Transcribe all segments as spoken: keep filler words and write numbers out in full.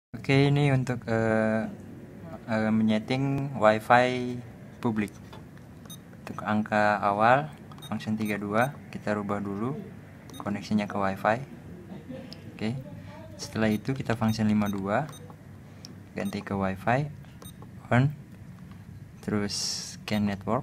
Oke, ini untuk uh, uh, menyeting WiFi publik. Untuk angka awal function tiga puluh dua kita rubah dulu koneksinya ke WiFi. Oke. Setelah itu kita function lima puluh dua ganti ke WiFi on, terus scan network.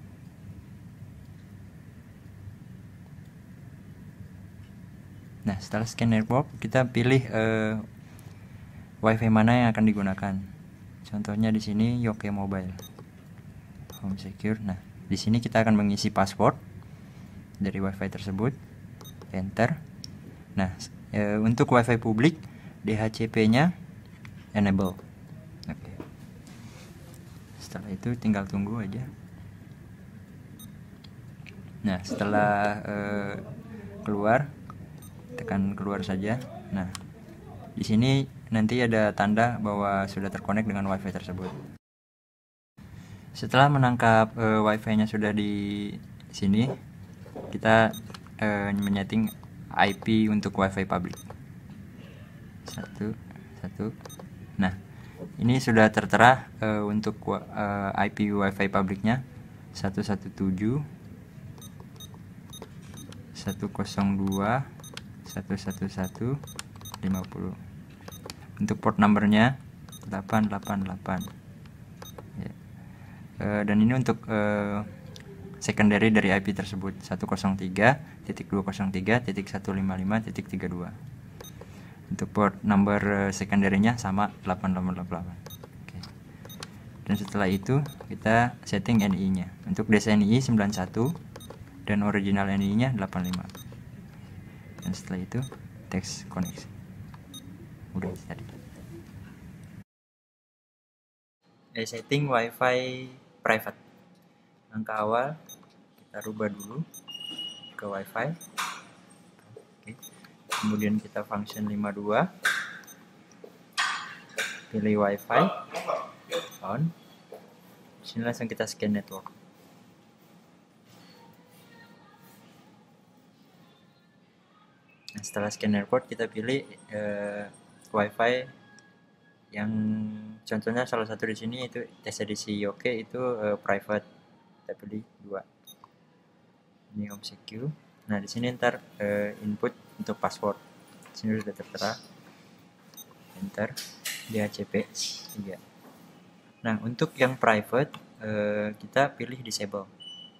Nah, setelah scan network kita pilih uh, WiFi mana yang akan digunakan. Contohnya di sini Yoke Mobile Home Secure. Nah, di sini kita akan mengisi password dari WiFi tersebut. Enter. Nah, e, untuk WiFi publik D H C P-nya enable. Oke. Setelah itu tinggal tunggu aja. Nah, setelah e, keluar, tekan keluar saja. Nah, di sini nanti ada tanda bahwa sudah terkonek dengan WiFi tersebut. Setelah menangkap e, WiFi-nya sudah di sini, kita e, menyeting I P untuk WiFi publik. Satu, satu. Nah, ini sudah tertera e, untuk e, I P WiFi publiknya seratus tujuh belas satu nol dua satu satu satu lima puluh. Untuk port numbernya delapan delapan delapan. Ya. E, dan ini untuk e, secondary dari I P tersebut satu nol tiga titik dua nol tiga titik satu lima lima titik tiga dua. Untuk port number secondary-nya sama delapan delapan delapan. Oke. Dan setelah itu kita setting N I-nya. Untuk D S N I sembilan puluh satu dan original N I-nya delapan puluh lima. Dan setelah itu text koneksi. Udah tadi. Eh, setting WiFi private. Angka awal kita rubah dulu ke WiFi. Oke. Kemudian kita function lima puluh dua. Pilih WiFi on. Sini langsung kita scan network. Nah, setelah scan network kita pilih eh, WiFi yang contohnya salah satu di sini itu tes edisi Yoke itu eh, private. Kita pilih dua. Ini Home Secure. Nah, di sini ntar eh, input untuk password. Di sini sudah tertera. Enter. D H C P tiga. Nah, untuk yang private eh, kita pilih disable.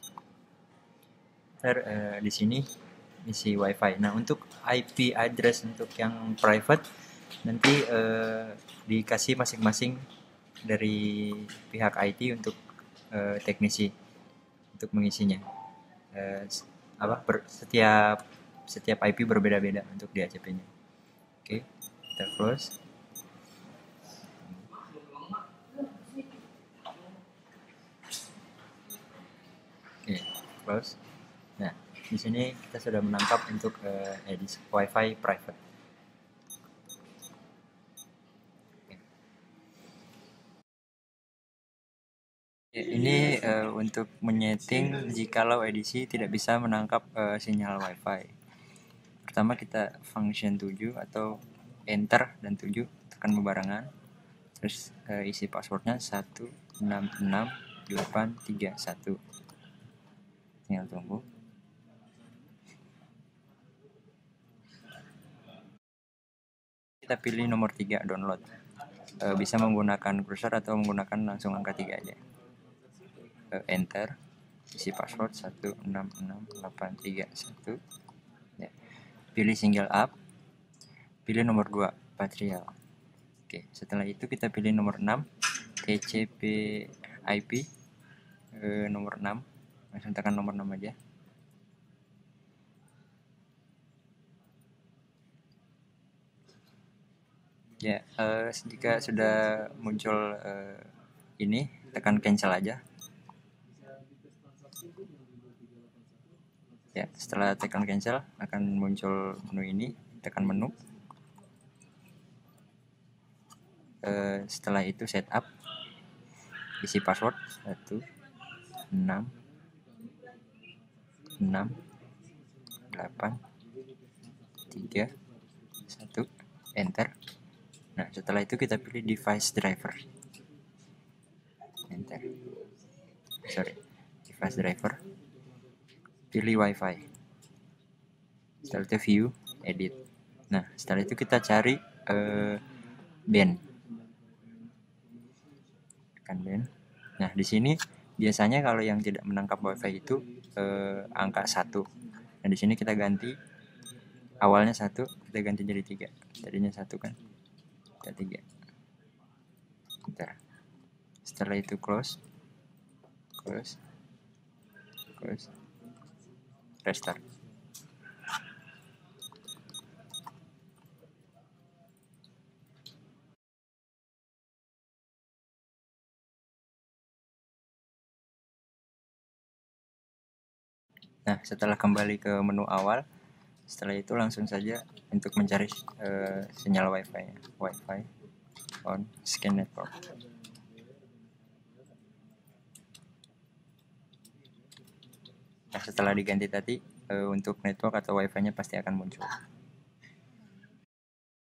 Ntar eh, di sini isi WiFi. Nah, untuk I P address untuk yang private nanti eh, dikasih masing-masing dari pihak I T untuk eh, teknisi untuk mengisinya. Eh, apa ber, setiap setiap I P berbeda-beda untuk D H C P-nya. Oke, kita close. Oke, close. Nah, di sini kita sudah menangkap untuk uh, edisi WiFi private. Ya, ini uh, untuk menyeting jikalau edisi tidak bisa menangkap uh, sinyal WiFi. Pertama kita function tujuh atau enter dan tujuh tekan berbarengan. Terus uh, isi passwordnya satu enam enam delapan tiga satu. Tinggal tunggu. Kita pilih nomor tiga download. E, bisa menggunakan cursor atau menggunakan langsung angka tiga aja. E, enter. Isi password satu enam enam delapan tiga satu. Ya. Pilih single up. Pilih nomor dua Patrial. Oke, setelah itu kita pilih nomor enam T C P I P e, nomor enam. Langsung tekan nomor enam aja. Ya, uh, jika sudah muncul uh, ini, tekan cancel aja. Ya, setelah tekan cancel akan muncul menu ini, tekan menu. Uh, setelah itu setup, isi password satu enam enam delapan tiga satu, enter. Nah, setelah itu kita pilih device driver. Enter. Sorry, device driver. Pilih Wi-Fi. Setelah itu view, edit. Nah, setelah itu kita cari uh, band. Tekan band. Nah, di sini biasanya kalau yang tidak menangkap Wi-Fi itu uh, angka satu. Nah, di sini kita ganti awalnya satu, kita ganti jadi tiga. Tadinya satu kan, kita tiga. Bentar. Setelah itu close, close, close, restart. Nah, setelah kembali ke menu awal, setelah itu langsung saja untuk mencari uh, sinyal Wi-Fi-nya. Wi-Fi on scan network. Nah, setelah diganti tadi, uh, untuk network atau Wi-Fi-nya pasti akan muncul.